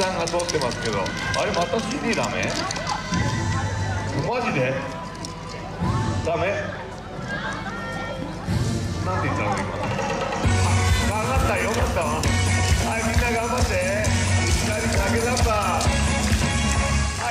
さんが通ってますけど、あれまた CD ダメ？マジでダメ？なんて言ったの今。頑張った、よかったわ。はい、みんな頑張って。2人投げナンバー。はい。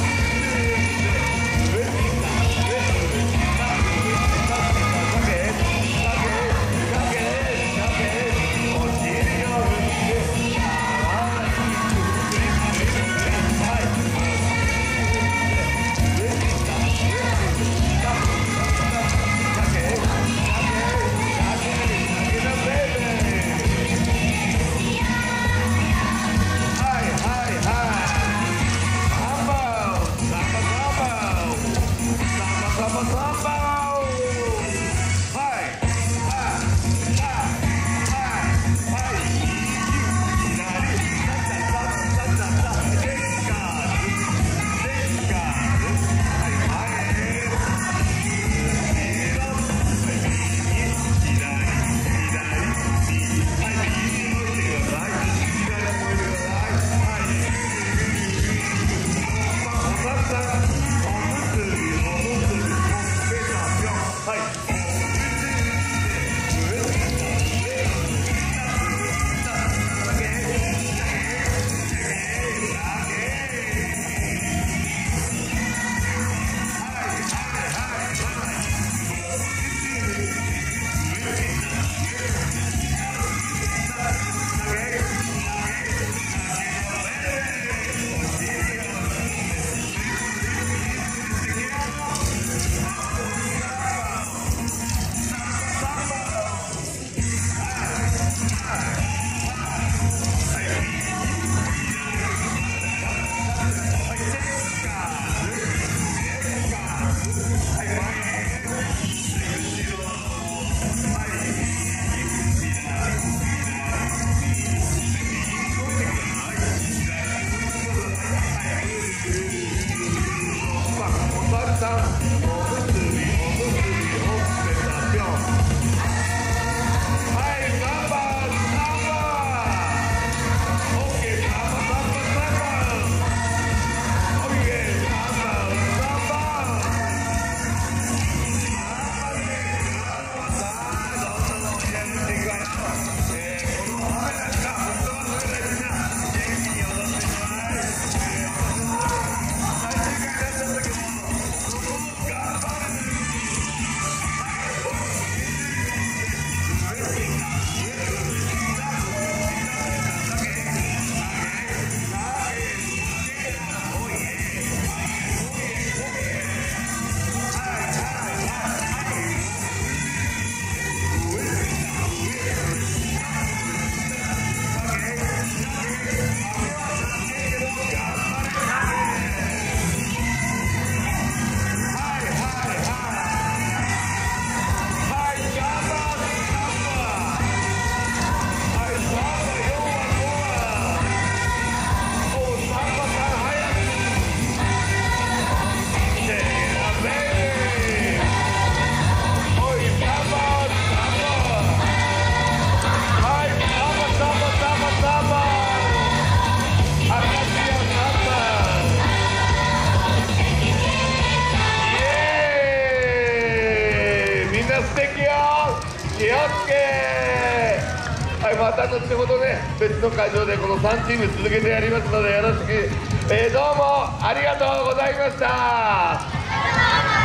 素敵よ。気をつけ。はい、また後ほどね、別の会場でこの3チーム続けてやりますのでよろしく、どうもありがとうございました。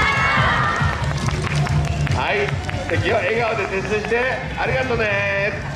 はい、素敵よ。笑顔で撤収してありがとうね。